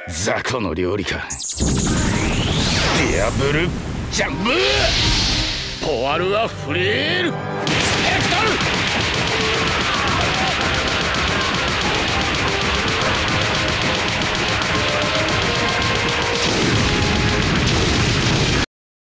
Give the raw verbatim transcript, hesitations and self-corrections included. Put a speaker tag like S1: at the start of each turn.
S1: 雑魚の料理か。ディアブルジャンブー、ポワルはフレール。